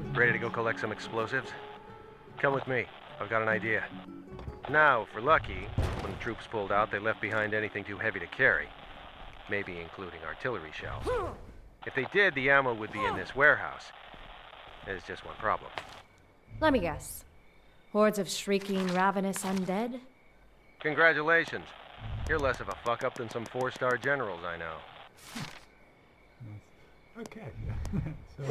Ready to go collect some explosives? Come with me. I've got an idea. Now, if we're lucky, when the troops pulled out, they left behind anything too heavy to carry. Maybe including artillery shells. If they did, the ammo would be in this warehouse. There's just one problem. Let me guess. Hordes of shrieking, ravenous undead? Congratulations. You're less of a fuck-up than some 4-star generals I know. Okay, so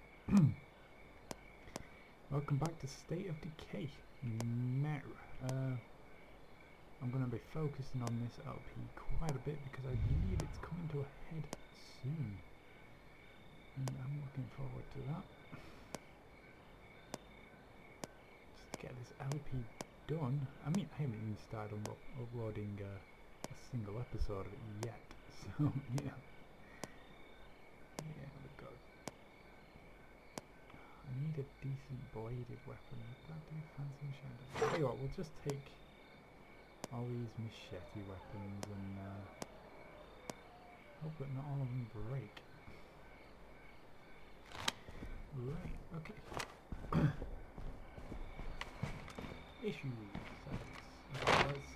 welcome back to State of Decay. Now, I'm going to be focusing on this LP quite a bit because I believe it's coming to a head soon. And I'm looking forward to that. Just to get this LP done. I mean, I haven't even started uploading a single episode of it yet, so yeah. Yeah, we go. I need a decent bladed weapon. I do fancy machete. Tell you what, we'll just take all these machete weapons and hope that not all of them break. Right, okay. Issue settings. Okay, let's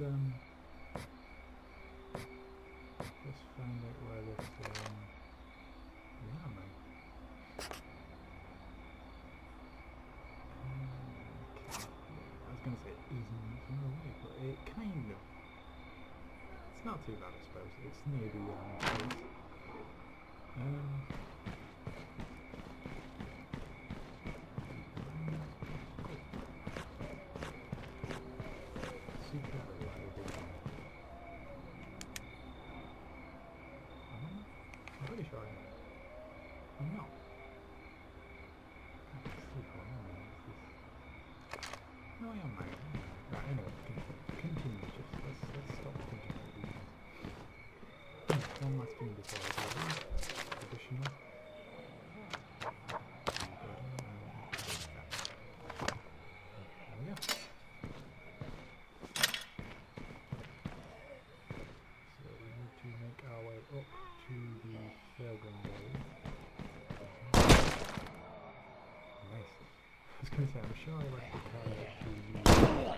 just find out where this yeah, man. Okay. I was going to say it isn't from the way, but it kind of. It's not too bad, I suppose. It's near the place. Super reliable. I'm pretty sure I am. I'm not. No, I am right. Right, anyway, continue. Just let's stop thinking about these. One last thing before I do this. Additional. There we go. So we need to make our way up to the fairground area. Nice. I was going to say, I'm sure I left the car to the...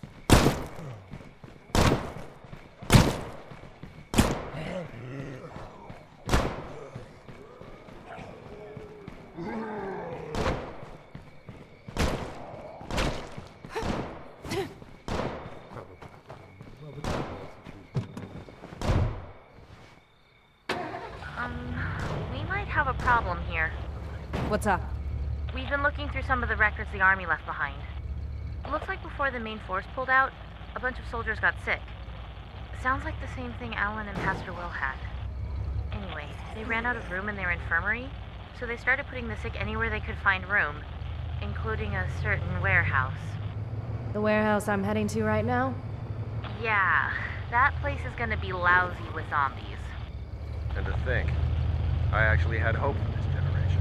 We might have a problem here. What's up? We've been looking through some of the records the army left behind. It looks like before the main force pulled out, a bunch of soldiers got sick. Sounds like the same thing Alan and Pastor Will had. Anyway, they ran out of room in their infirmary, so they started putting the sick anywhere they could find room, including a certain warehouse. The warehouse I'm heading to right now? Yeah, that place is gonna be lousy with zombies. And to think, I actually had hope for this generation.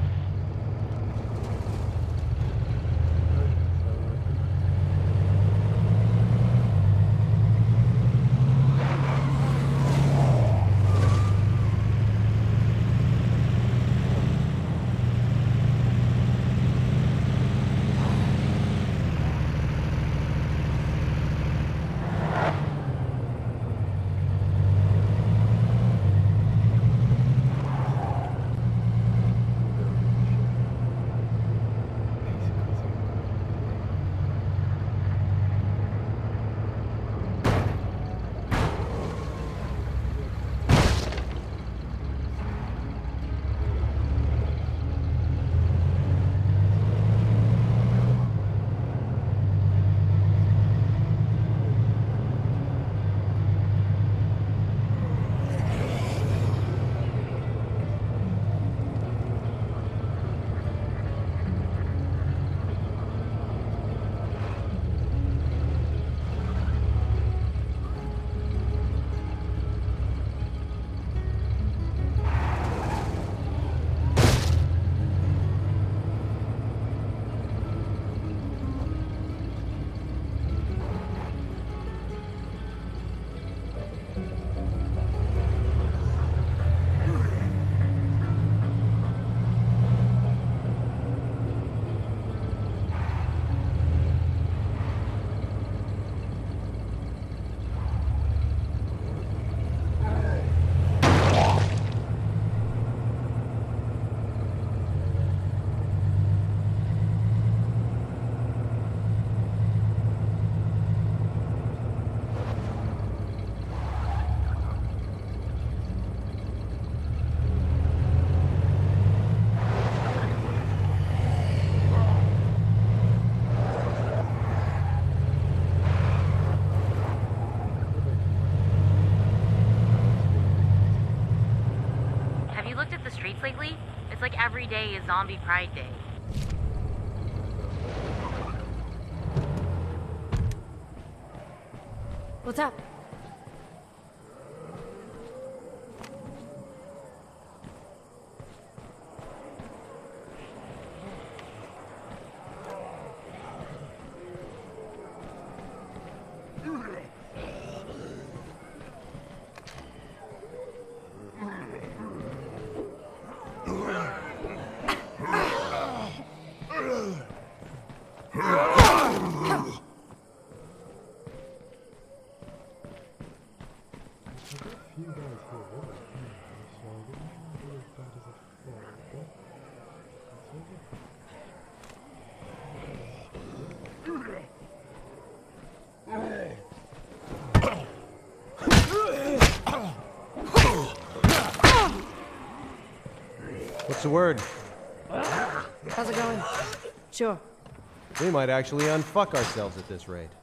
lately? It's like every day is Zombie Pride Day. What's up? What's the word? How's it going? Sure. We might actually unfuck ourselves at this rate.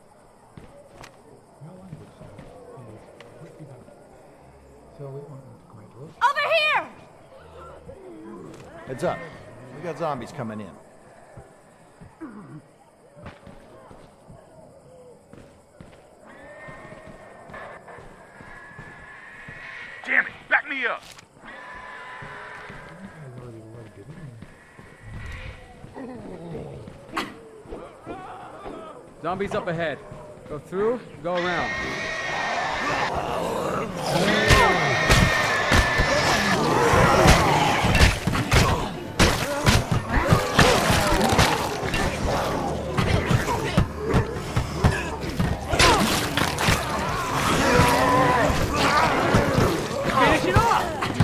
Over here! Heads up. We got zombies coming in. Damn it! Back me up! Zombies up ahead. Go through, go around. Finish it off!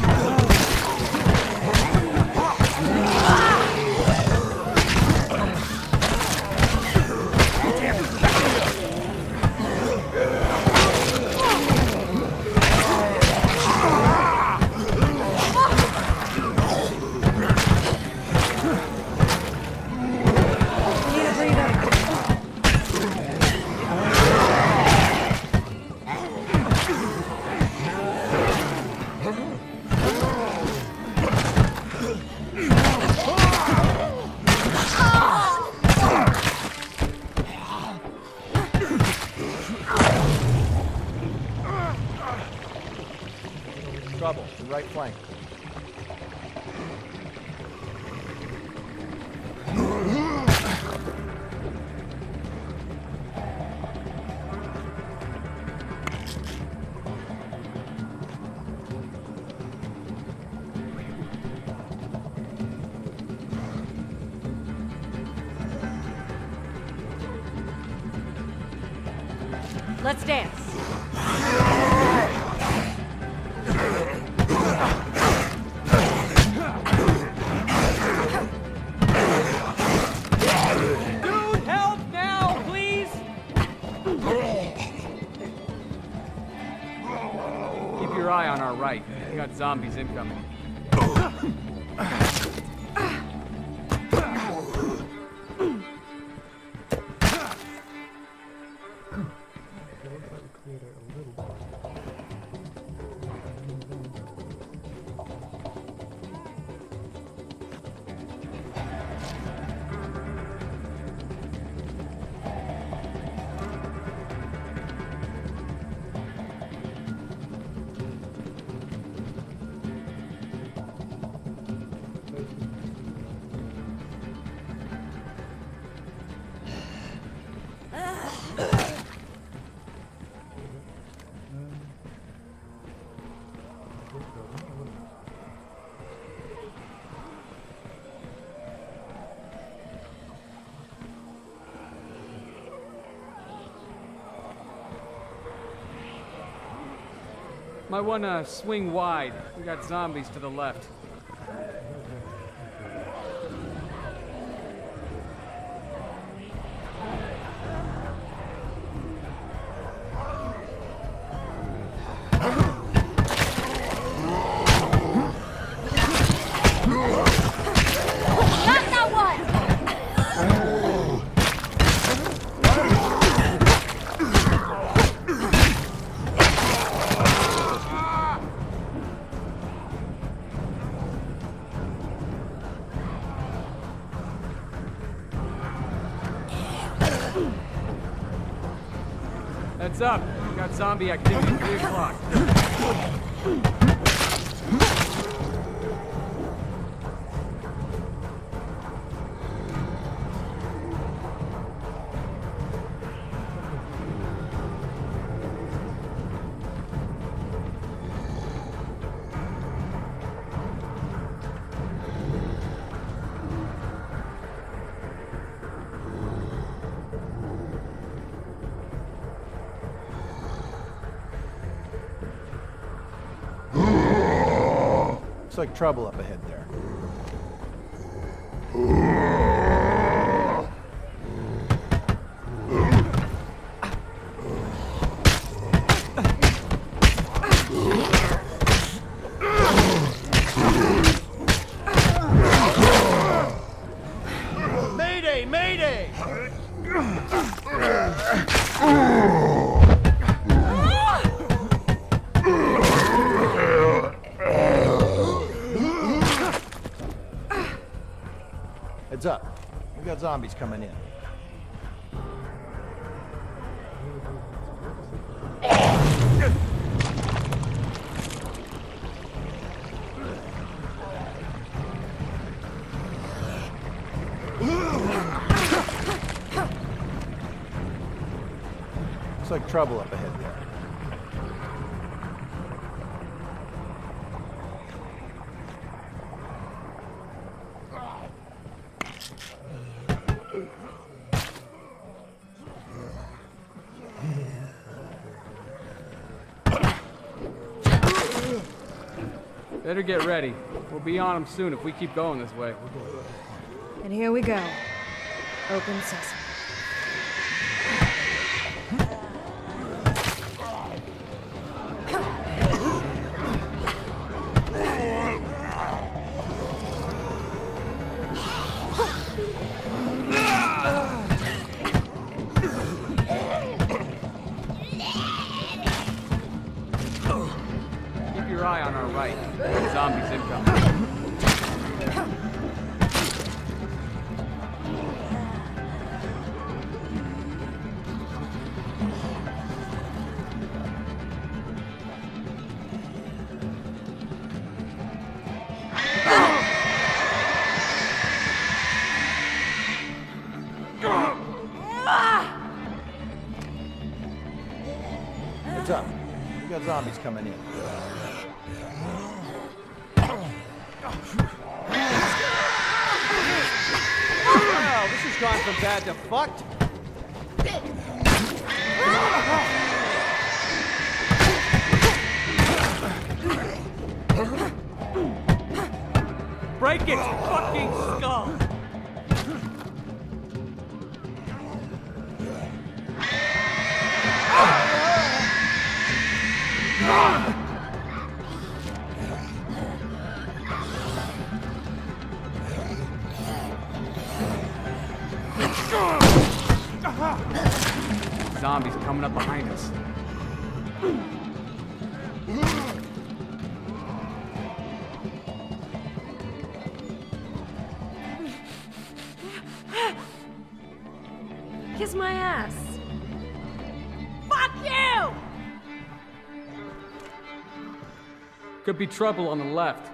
Trouble. The right flank. Let's dance. Dude, help now, please! Keep your eye on our right. We got zombies incoming. Might wanna swing wide. We got zombies to the left. Not that one! Heads up. We got zombie activity at 3 o'clock. Looks like trouble up ahead there. Mayday! Mayday! Heads up. We got zombies coming in. Looks like trouble up ahead there. Better get ready. We'll be on them soon if we keep going this way. And here we go. Open sesame. Keep your eye on our right. Zombies incoming. Heads up. We got zombies coming in. Wow, this has gone from bad to fucked. Break its fucking skull! Zombies coming up behind us. Kiss my ass. Fuck you! Could be trouble on the left.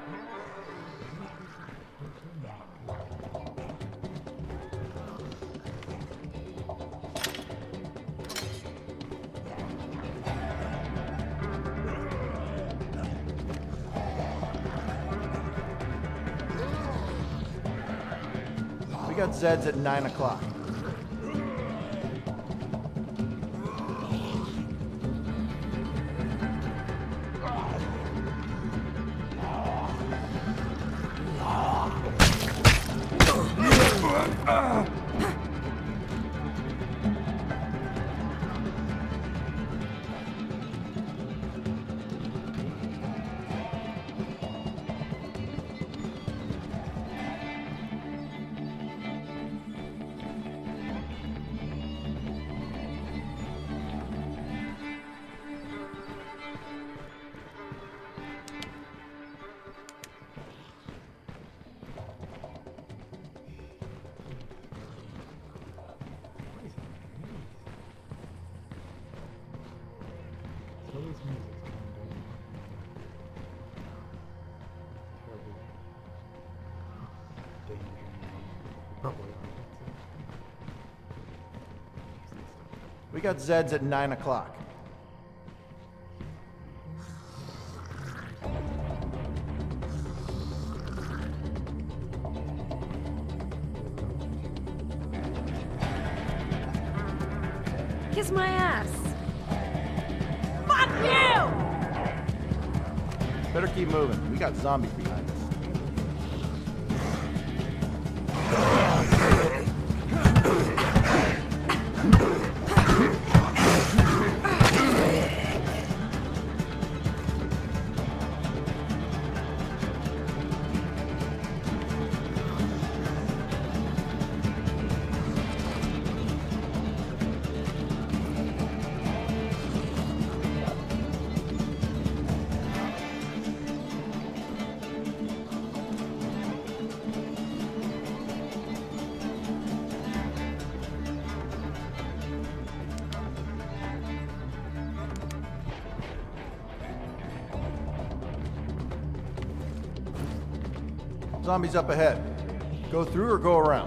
We got Zeds at 9 o'clock. Probably. We got Zeds at 9 o'clock. Kiss my ass. Fuck you! Better keep moving. We got zombies behind us. Zombies up ahead. Go through or go around?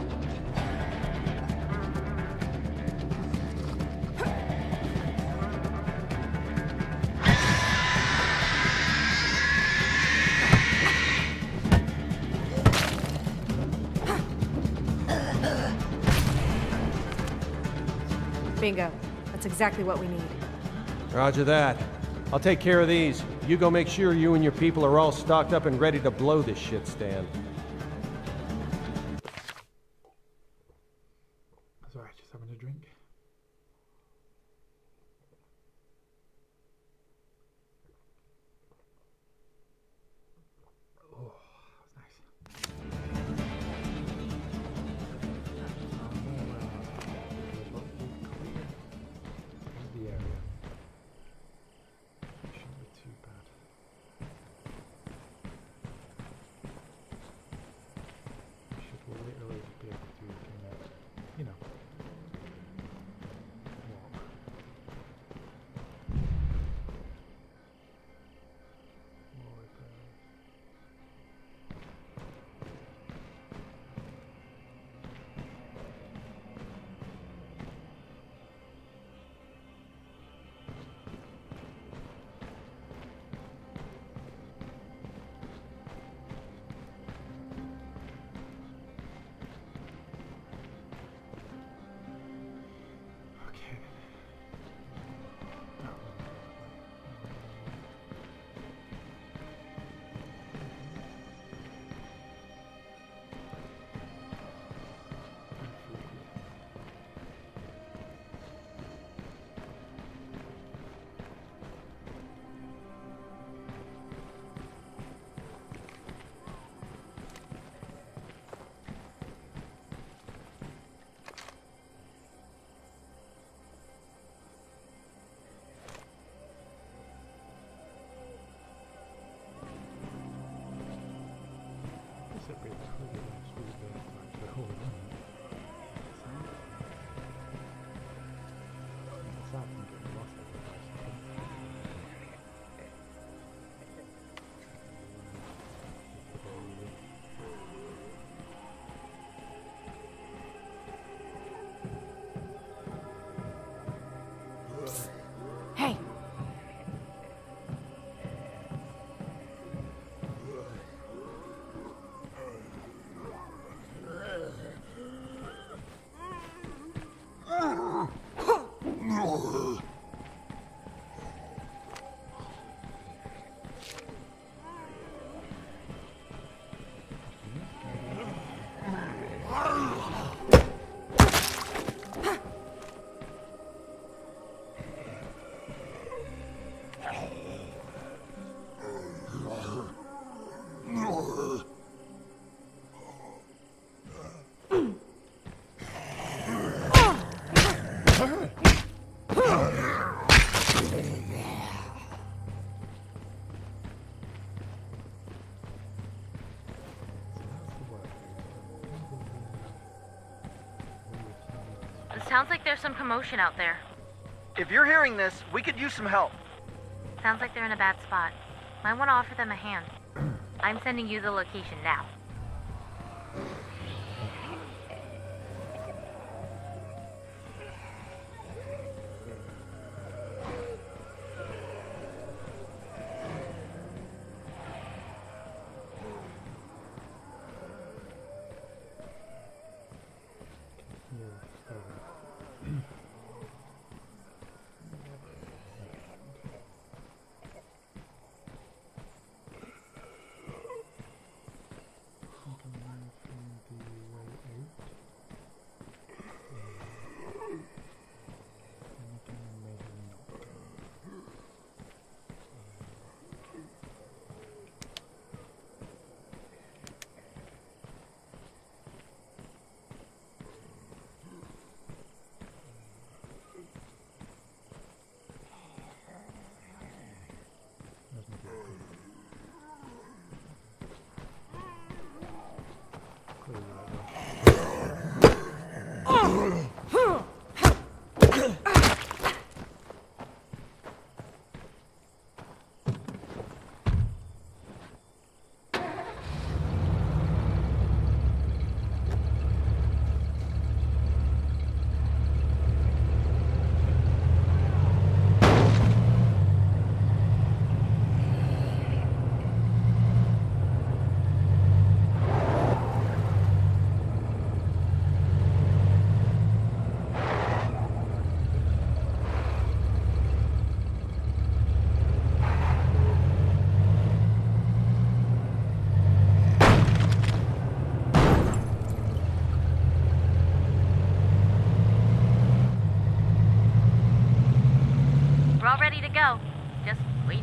Bingo. That's exactly what we need. Roger that. I'll take care of these. You go make sure you and your people are all stocked up and ready to blow this shit stand. Sorry, just having a drink. Oh, that was nice. The area. Shouldn't be too bad. Should literally be able to, you know, walk. More repairs. Okay. Separate the Hey! It sounds like there's some commotion out there. If you're hearing this, we could use some help. Sounds like they're in a bad spot. Might want to offer them a hand. I'm sending you the location now.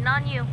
Waiting on you.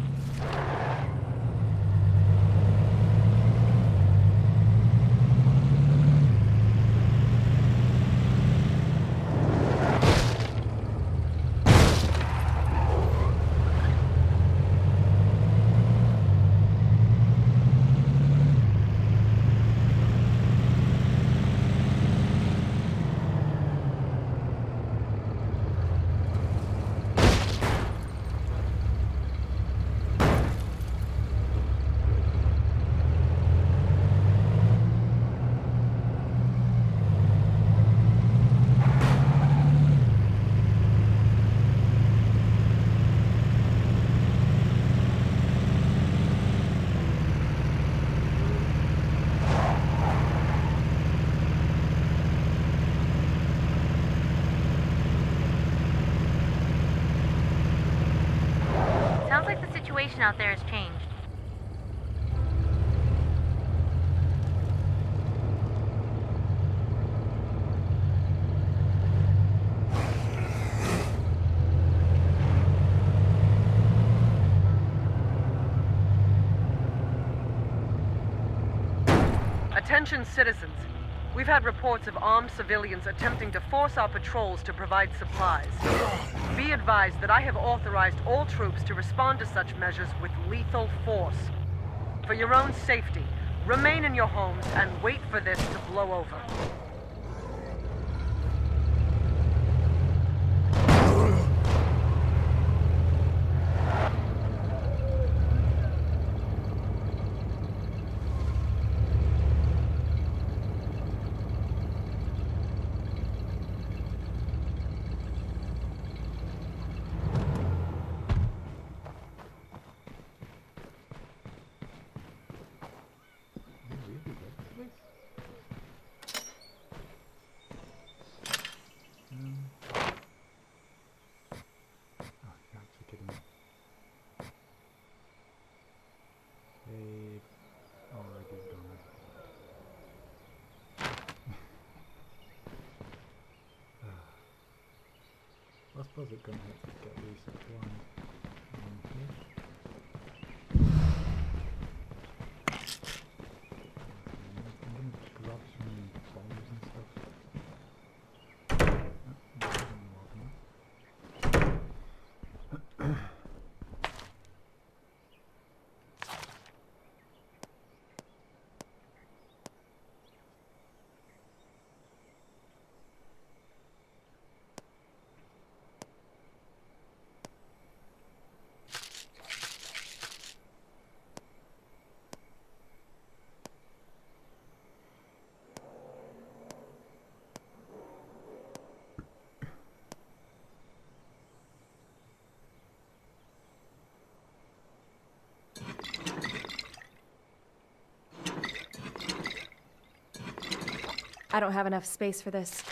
Sounds like the situation out there has changed. Attention citizens. We've had reports of armed civilians attempting to force our patrols to provide supplies. Be advised that I have authorized all troops to respond to such measures with lethal force. For your own safety, remain in your homes and wait for this to blow over. I suppose it's gonna have to get resupplied here. I'm gonna grab some bombs and stuff. I don't have enough space for this.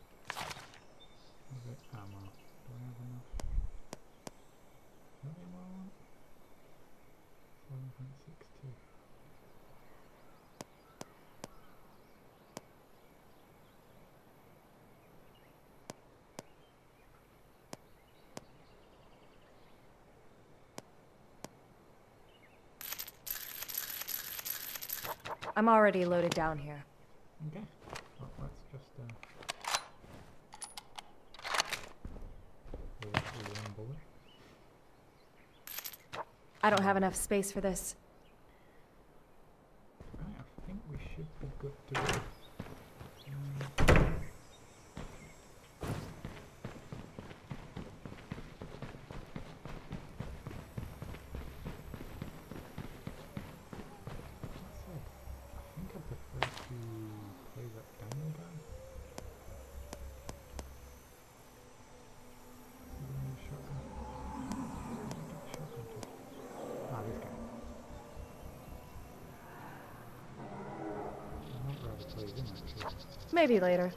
Ammo. Do I have enough? Is that the ammo I want? 7.62. I'm already loaded down here. Okay. Well, let's just one bullet. I don't have enough space for this. Right, I think we should be good to go. Maybe later.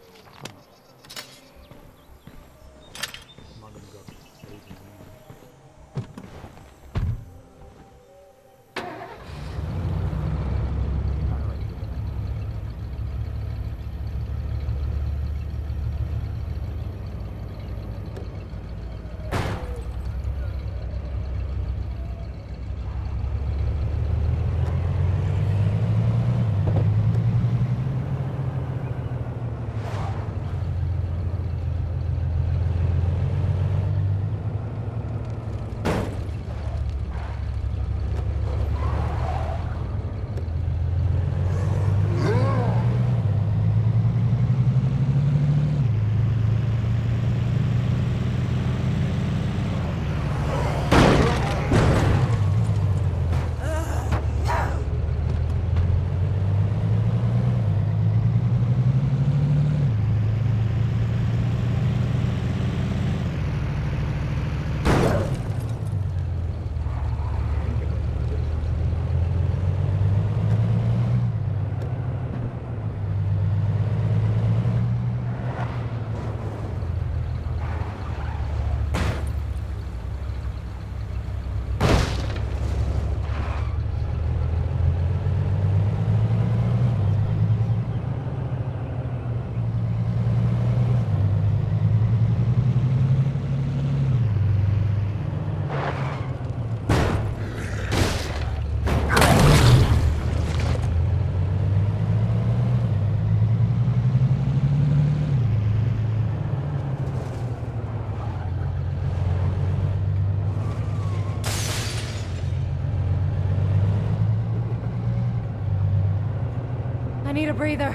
breather.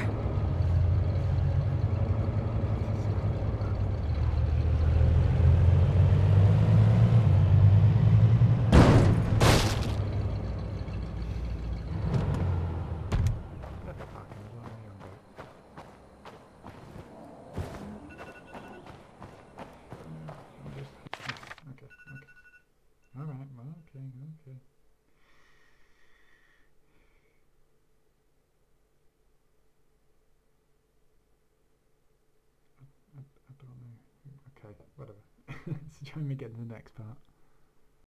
Alright, well, okay. I don't know. Okay, whatever. So join me get to the next part.